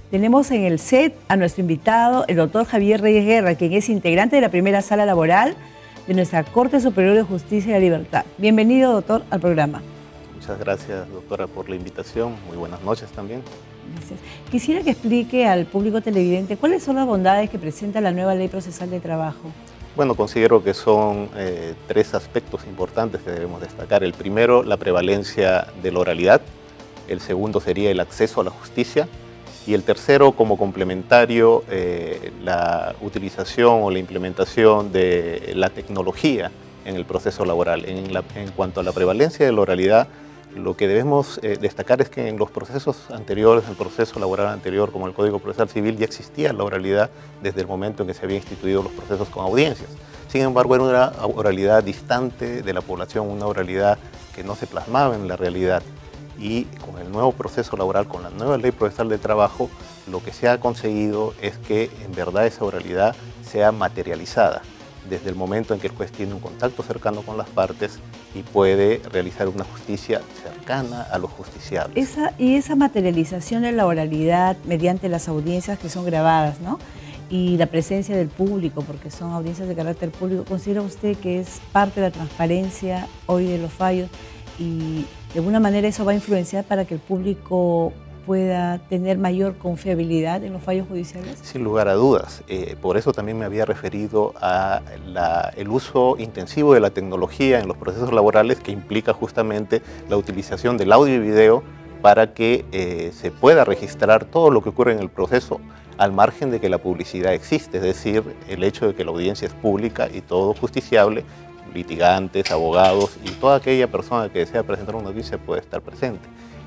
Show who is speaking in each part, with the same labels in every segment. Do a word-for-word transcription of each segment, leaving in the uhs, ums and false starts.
Speaker 1: Tenemos en el set a nuestro invitado, el doctor Javier Reyes Guerra, quien es integrante de la primera sala laboral de nuestra Corte Superior de Justicia y la Libertad. Bienvenido, doctor, al programa.
Speaker 2: Muchas gracias, doctora, por la invitación. Muy buenas noches también.
Speaker 1: Gracias. Quisiera que explique al público televidente cuáles son las bondades que presenta la nueva Ley Procesal de Trabajo.
Speaker 2: Bueno, considero que son eh, tres aspectos importantes que debemos destacar. El primero, la prevalencia de la oralidad. El segundo sería el acceso a la justicia. Y el tercero, como complementario, eh, la utilización o la implementación de la tecnología en el proceso laboral. En, la, en cuanto a la prevalencia de la oralidad, lo que debemos eh, destacar es que en los procesos anteriores, en el proceso laboral anterior, como el Código Procesal Civil, ya existía la oralidad desde el momento en que se habían instituido los procesos con audiencias. Sin embargo, era una oralidad distante de la población, una oralidad que no se plasmaba en la realidad. Y con el nuevo proceso laboral, con la nueva Ley Procesal de Trabajo, lo que se ha conseguido es que en verdad esa oralidad sea materializada desde el momento en que el juez tiene un contacto cercano con las partes y puede realizar una justicia cercana a los justiciables.
Speaker 1: Esa, y esa materialización de la oralidad mediante las audiencias que son grabadas, ¿no? Y la presencia del público, porque son audiencias de carácter público, ¿considera usted que es parte de la transparencia hoy de los fallos y de alguna manera eso va a influenciar para que el público pueda tener mayor confiabilidad en los fallos judiciales?
Speaker 2: Sin lugar a dudas. Eh, por eso también me había referido a la, el uso intensivo de la tecnología en los procesos laborales, que implica justamente la utilización del audio y video para que eh, se pueda registrar todo lo que ocurre en el proceso al margen de que la publicidad existe, es decir, el hecho de que la audiencia es pública y todo justiciable, litigantes, abogados y toda aquella persona que desea presentar una audiencia puede estar presente.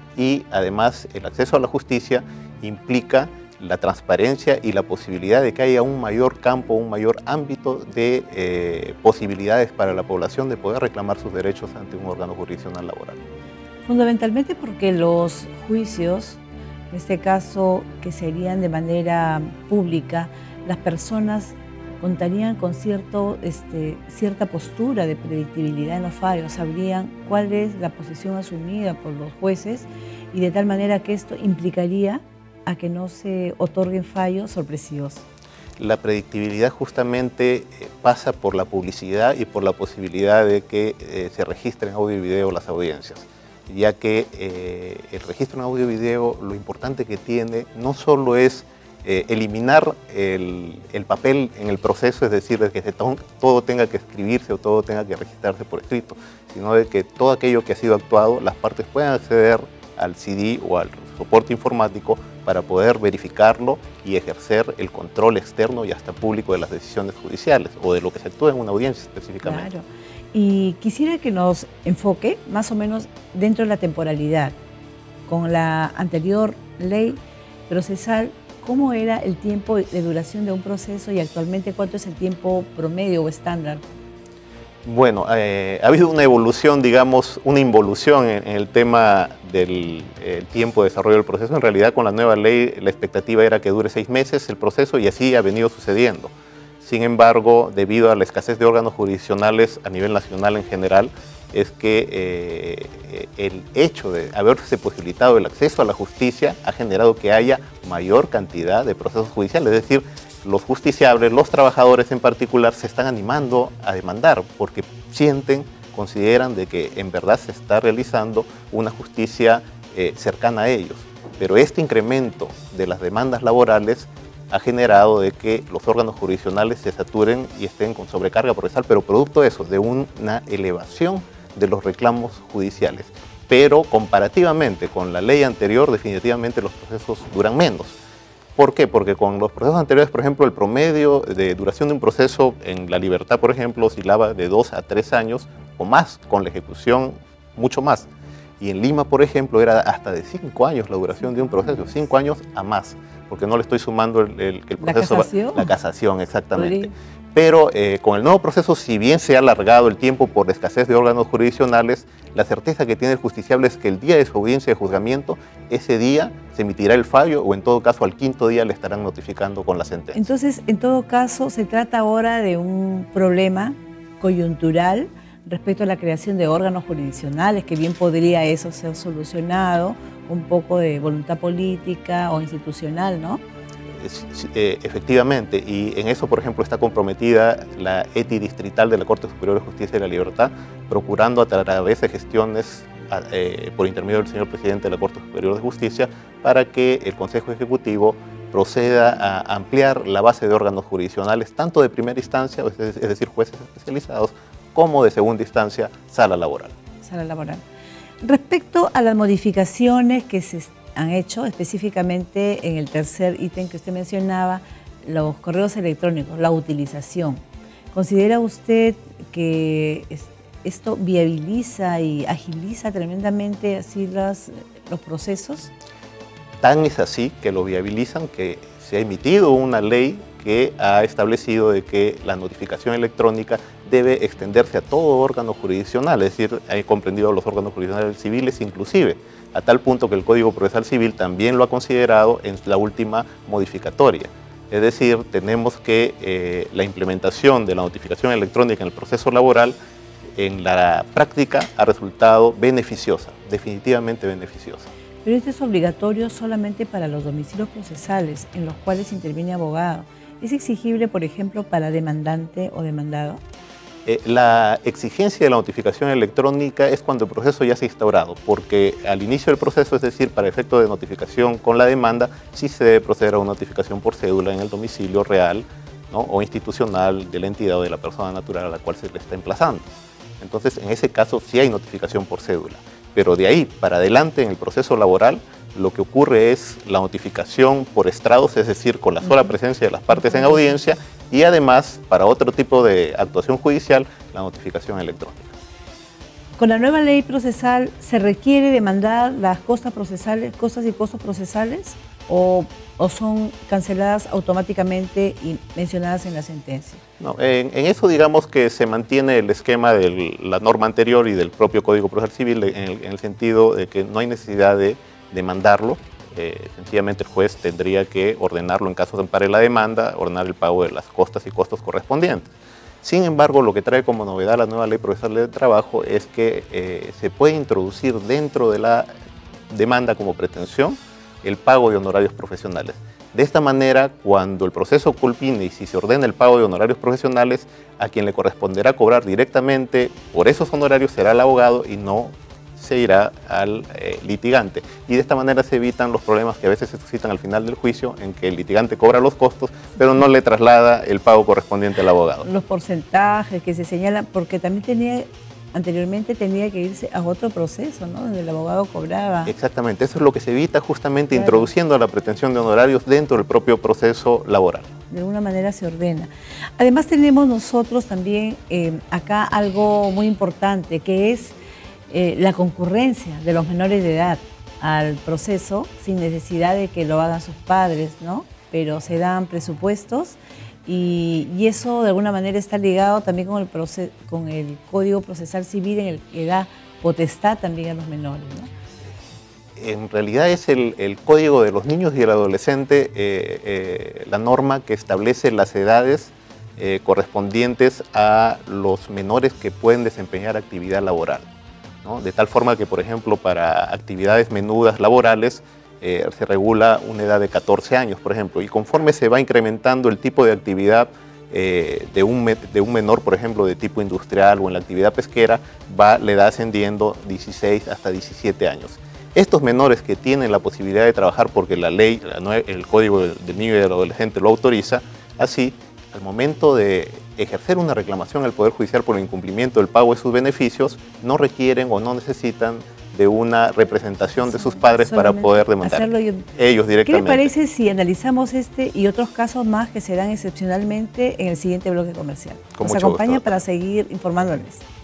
Speaker 2: Y además el acceso a la justicia implica la transparencia y la posibilidad de que haya un mayor campo, un mayor ámbito de eh, posibilidades para la población de poder reclamar sus derechos ante un órgano jurisdiccional laboral.
Speaker 1: Fundamentalmente porque los juicios, en este caso que serían de manera pública, las personas contarían con cierto, este, cierta postura de predictibilidad en los fallos, sabrían cuál es la posición asumida por los jueces y de tal manera que esto implicaría a que no se otorguen fallos sorpresivos.
Speaker 2: La predictibilidad justamente eh, pasa por la publicidad y por la posibilidad de que eh, se registren audio y video las audiencias, ya que eh, el registro en audio y video lo importante que tiene no solo es Eh, eliminar el, el papel en el proceso, es decir, de que se to todo tenga que escribirse o todo tenga que registrarse por escrito, sino de que todo aquello que ha sido actuado, las partes puedan acceder al C D o al soporte informático para poder verificarlo y ejercer el control externo y hasta público de las decisiones judiciales o de lo que se actúa en una audiencia específicamente.
Speaker 1: Claro. Y quisiera que nos enfoque más o menos dentro de la temporalidad. Con la anterior ley procesal, ¿cómo era el tiempo de duración de un proceso y actualmente cuánto es el tiempo promedio o estándar?
Speaker 2: Bueno, eh, ha habido una evolución, digamos, una involución en, en el tema del eh, tiempo de desarrollo del proceso. En realidad, con la nueva ley, la expectativa era que dure seis meses el proceso y así ha venido sucediendo. Sin embargo, debido a la escasez de órganos jurisdiccionales a nivel nacional en general, es que eh, el hecho de haberse posibilitado el acceso a la justicia ha generado que haya mayor cantidad de procesos judiciales, es decir, los justiciables, los trabajadores en particular, se están animando a demandar porque sienten, consideran de que en verdad se está realizando una justicia eh, cercana a ellos. Pero este incremento de las demandas laborales ha generado de que los órganos jurisdiccionales se saturen y estén con sobrecarga procesal, pero producto de eso, de una elevación de los reclamos judiciales. Pero comparativamente con la ley anterior, definitivamente los procesos duran menos. ¿Por qué? Porque con los procesos anteriores, por ejemplo, el promedio de duración de un proceso en La Libertad, por ejemplo, oscilaba de dos a tres años o más, con la ejecución mucho más. Y en Lima, por ejemplo, era hasta de cinco años la duración de un proceso, cinco años a más, porque no le estoy sumando el, el, el proceso...
Speaker 1: ¿La casación?
Speaker 2: La casación, exactamente.
Speaker 1: ¿Podría?
Speaker 2: Pero eh, con el nuevo proceso, si bien se ha alargado el tiempo por la escasez de órganos jurisdiccionales, la certeza que tiene el justiciable es que el día de su audiencia de juzgamiento, ese día se emitirá el fallo o en todo caso al quinto día le estarán notificando con la sentencia.
Speaker 1: Entonces, en todo caso, se trata ahora de un problema coyuntural respecto a la creación de órganos jurisdiccionales, que bien podría eso ser solucionado un poco de voluntad política o institucional, ¿no?
Speaker 2: Eh, efectivamente, y en eso, por ejemplo, está comprometida la E T I distrital de la Corte Superior de Justicia y la Libertad, procurando a través de gestiones eh, por intermedio del señor presidente de la Corte Superior de Justicia para que el Consejo Ejecutivo proceda a ampliar la base de órganos jurisdiccionales, tanto de primera instancia, es decir, jueces especializados, como de segunda instancia, sala laboral.
Speaker 1: Sala laboral. Respecto a las modificaciones que se han hecho, específicamente en el tercer ítem que usted mencionaba, los correos electrónicos, la utilización. ¿Considera usted que esto viabiliza y agiliza tremendamente así las, los procesos?
Speaker 2: Tan es así que lo viabilizan que se ha emitido una ley que ha establecido de que la notificación electrónica debe extenderse a todo órgano jurisdiccional, es decir, ha comprendido los órganos jurisdiccionales civiles inclusive, a tal punto que el Código Procesal Civil también lo ha considerado en la última modificatoria. Es decir, tenemos que eh, la implementación de la notificación electrónica en el proceso laboral en la práctica ha resultado beneficiosa, definitivamente beneficiosa.
Speaker 1: Pero esto es obligatorio solamente para los domicilios procesales en los cuales interviene abogado. ¿Es exigible, por ejemplo, para demandante o demandado?
Speaker 2: Eh, la exigencia de la notificación electrónica es cuando el proceso ya se ha instaurado, porque al inicio del proceso, es decir, para efecto de notificación con la demanda, sí se debe proceder a una notificación por cédula en el domicilio real, ¿no?, o institucional de la entidad o de la persona natural a la cual se le está emplazando. Entonces, en ese caso sí hay notificación por cédula, pero de ahí para adelante en el proceso laboral, lo que ocurre es la notificación por estrados, es decir, con la sola presencia de las partes en audiencia, y además, para otro tipo de actuación judicial, la notificación electrónica.
Speaker 1: Con la nueva ley procesal, ¿se requiere demandar las costas procesales, costas y costos procesales, o, o son canceladas automáticamente y mencionadas en la sentencia?
Speaker 2: No, en, en eso digamos que se mantiene el esquema de la norma anterior y del propio Código Procesal Civil, en el, en el sentido de que no hay necesidad de demandarlo. Eh, sencillamente el juez tendría que ordenarlo en caso de ampare la demanda, ordenar el pago de las costas y costos correspondientes. Sin embargo, lo que trae como novedad la nueva Ley Procesal de Trabajo es que eh, se puede introducir dentro de la demanda como pretensión el pago de honorarios profesionales. De esta manera, cuando el proceso culmine y si se ordena el pago de honorarios profesionales, a quien le corresponderá cobrar directamente por esos honorarios será el abogado y no se irá al eh, litigante. Y de esta manera se evitan los problemas que a veces se suscitan al final del juicio, en que el litigante cobra los costos, pero no le traslada el pago correspondiente al abogado.
Speaker 1: Los porcentajes que se señalan, porque también tenía, anteriormente tenía que irse a otro proceso, ¿no?, donde el abogado cobraba.
Speaker 2: Exactamente, eso es lo que se evita justamente
Speaker 1: Claro.
Speaker 2: introduciendo la pretensión de honorarios dentro del propio proceso laboral.
Speaker 1: De alguna manera se ordena. Además tenemos nosotros también eh, acá algo muy importante, que es Eh, la concurrencia de los menores de edad al proceso sin necesidad de que lo hagan sus padres, ¿no? Pero se dan presupuestos y, y eso de alguna manera está ligado también con el, proces, con el Código Procesal Civil en el que da potestad también a los menores, ¿no?
Speaker 2: En realidad es el, el Código de los Niños y el Adolescente, eh, eh, la norma que establece las edades eh, correspondientes a los menores que pueden desempeñar actividad laboral, ¿no? De tal forma que, por ejemplo, para actividades menudas laborales eh, se regula una edad de catorce años, por ejemplo, y conforme se va incrementando el tipo de actividad eh, de, un, de un menor, por ejemplo, de tipo industrial o en la actividad pesquera, va la edad ascendiendo dieciséis hasta diecisiete años. Estos menores que tienen la posibilidad de trabajar porque la ley, la, el Código del Niño y del Adolescente lo autoriza, así, al momento de ejercer una reclamación al Poder Judicial por el incumplimiento del pago de sus beneficios, no requieren o no necesitan de una representación de sus padres para poder demandar
Speaker 1: ellos,
Speaker 2: ellos directamente.
Speaker 1: ¿Qué le parece si analizamos este y otros casos más que se dan excepcionalmente en el siguiente bloque comercial?
Speaker 2: Con
Speaker 1: Nos
Speaker 2: mucho
Speaker 1: acompaña
Speaker 2: gusto.
Speaker 1: para seguir informándoles.